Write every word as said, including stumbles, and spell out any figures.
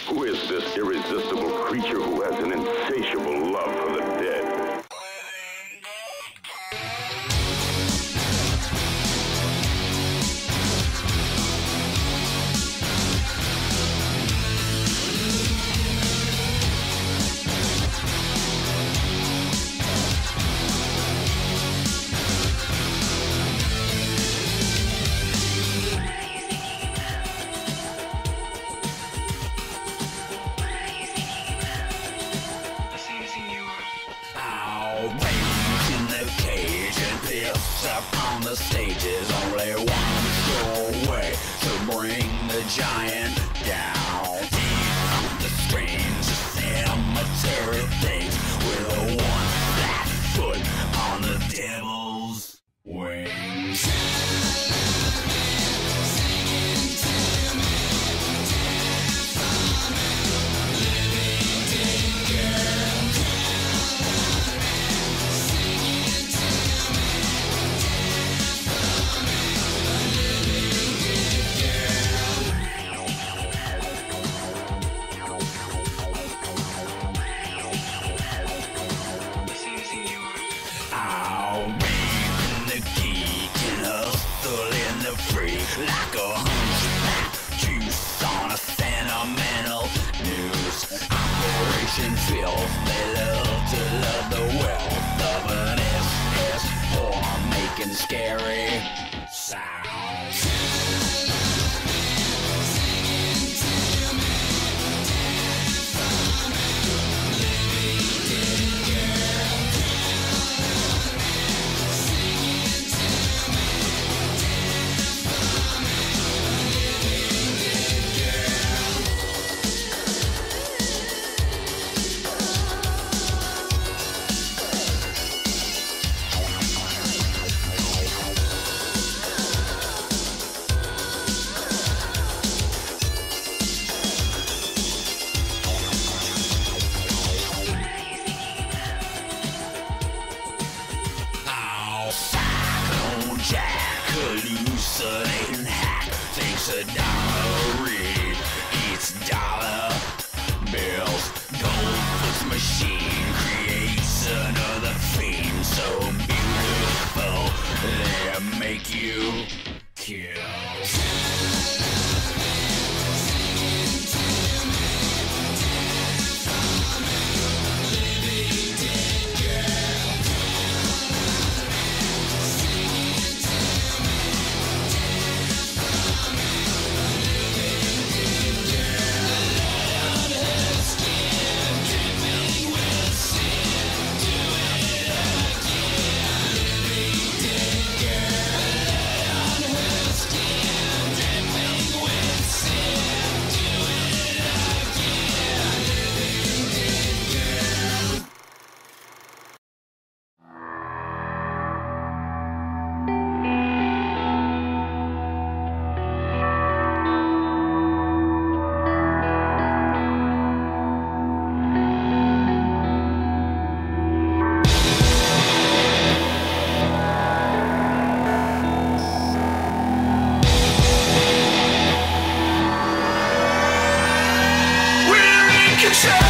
Who is this irresistible creature who has an insatiable love for the dead? Up on the stage is only one show away to bring the giant down. Deep the strange cemetery things with a one flat foot on the devil's wings. Like a hunchback juice on a sentimental news operation filth. They love to love the wealth of an S S four making scary sounds. Hallucinating hack thinks a dollar read eats dollar bills. Goldfoot's machine creates another theme so beautiful they make you kill. Control.